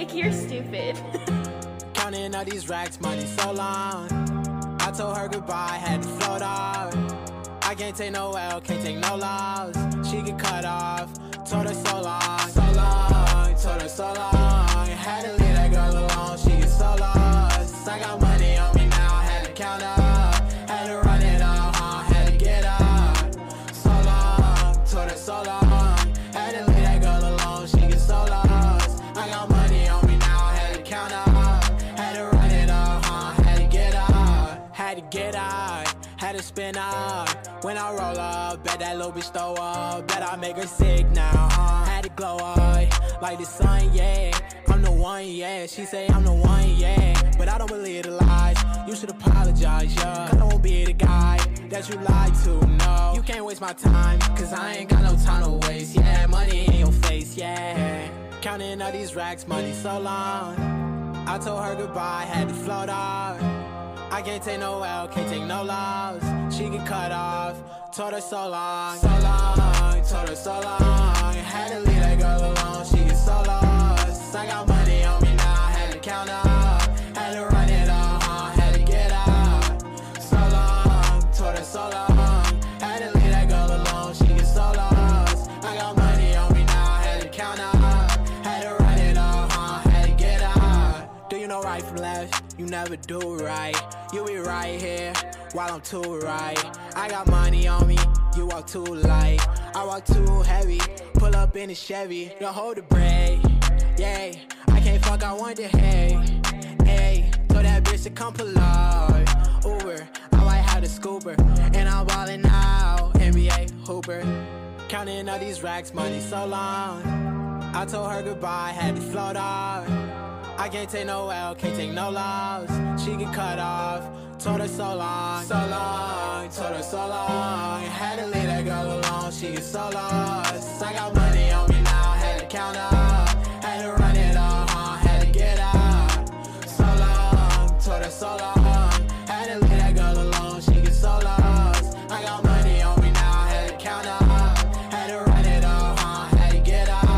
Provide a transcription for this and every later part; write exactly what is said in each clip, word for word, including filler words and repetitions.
Like, you're stupid. Counting all these racks, money so long. I told her goodbye, had to float off. I can't take no L, can't take no loss. She get cut off, told her so long, so long, told her so long. Had to leave that girl alone, she get so lost. I got money on me now, had to count up. Had to run it up, huh, had to get up. So long, told her so long. Had to leave that girl alone, she get so lost. I got money on me now, had to count up. Had to run it up, huh, had to get up. Had to get out, had to spin up. When I roll up, bet that little bitch throw up. Bet I make her sick now, uh Had to glow up, like the sun, yeah. I'm the one, yeah. She say I'm the one, yeah. But I don't believe the lies. You should apologize, yeah. I don't be the guy that you lied to, no. You can't waste my time, cause I ain't got no time to waste, yeah. Money in your face, yeah. Counting all these racks, money so long. I told her goodbye, had to float off. I can't take no L, can't take no loss. She get cut off, told her so long, so long, told her so long. Had to leave that girl alone, she get so lost. I got money on me now, had to count up. Had to run it up, huh, had to get up. So long, told her so long. Had to leave that girl alone, she get so lost. I got money on me now, had to count up. Had to run it up, huh, had to get up. Do you know right from left? You never do right. You be right here while I'm too right. I got money on me, you walk too light. I walk too heavy, pull up in a Chevy. Don't hold the brake, yeah. I can't fuck, I want the hay. Hey, told that bitch to come pull up. Uber, I might have the scooper. And I'm ballin' now, N B A Hooper. Counting all these racks, money so long. I told her goodbye, had to float off. I can't take no L, can't take no loss. She get cut off, told her so long, so long, told her so long. Had to leave that girl alone, she get so lost. I got money on me now, had to count up. Had to run it up, huh, had to get up. So long, told her so long. Had to leave that girl alone, she get so lost. I got money on me now, had to count up. Had to run it up, huh, had to get up.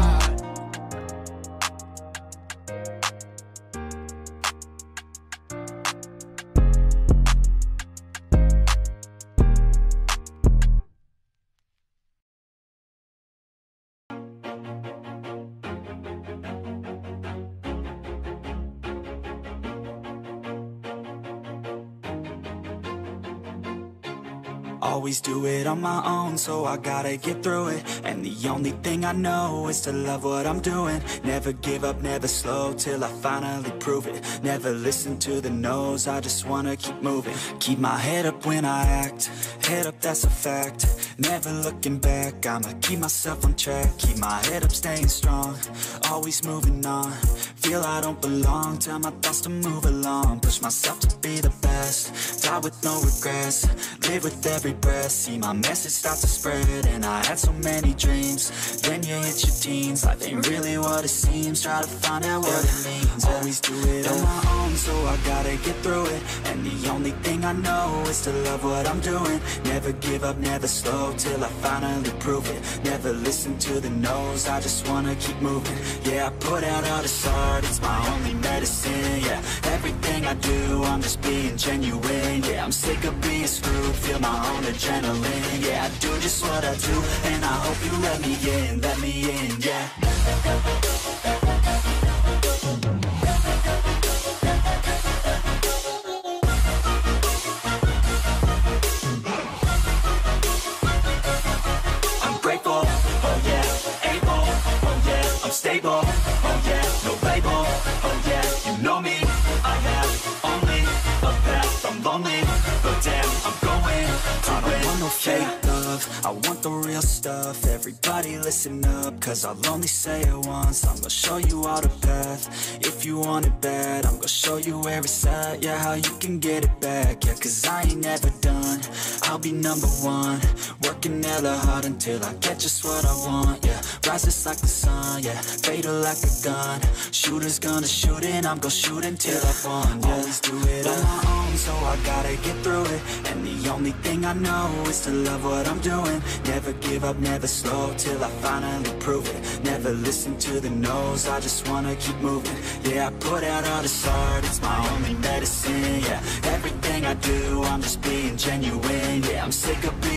Always do it on my own, so I gotta get through it. And the only thing I know is to love what I'm doing. Never give up, never slow, till I finally prove it. Never listen to the no's, I just wanna keep moving. Keep my head up when I act, head up, that's a fact. Never looking back, I'ma keep myself on track. Keep my head up, staying strong, always moving on. Feel I don't belong, tell my thoughts to move along. Push myself to be the best, die with no regrets. Live with every breath, see my message start to spread. And I had so many dreams, then you hit your teens. Life ain't really what it seems, try to find out what it means. Always do it on my own, so I gotta get through it. And the only thing I know is to love what I'm doing. Never give up, never slow, till I finally prove it. Never listen to the no's, I just wanna keep moving. Yeah, I put out all this art, it's my only medicine. Yeah, everything I do, I'm just being genuine. Yeah, I'm sick of being screwed, feel my own adrenaline. Yeah, I do just what I do, and I hope you let me in, let me in, yeah. I'm grateful, oh yeah, able, oh yeah, I'm stable, oh yeah, no label, oh yeah, you know me, I have only a path, I'm lonely, but damn, I'm going to I don't want no fake love, I want the real stuff. Everybody listen up, cause I'll only say it once. I'm gonna show you all the path, if you want it bad. I'm gonna show you where it's at, yeah, how you can get it back. Yeah, cause I ain't never done, I'll be number one. Working hella hard until I get just what I want, yeah. Rises like the sun, yeah. Fatal like a gun. Shooters gonna shoot and I'm gonna shoot until I won, yeah. Always do it on my own, so I gotta get through it. And the only thing I know is to love what I'm doing. Never give up, never slow, till I finally prove it. Never listen to the no's, I just wanna keep moving. Yeah, I put out all this art, it's my only medicine, yeah. Everything I do, I'm just being genuine, yeah. I'm sick of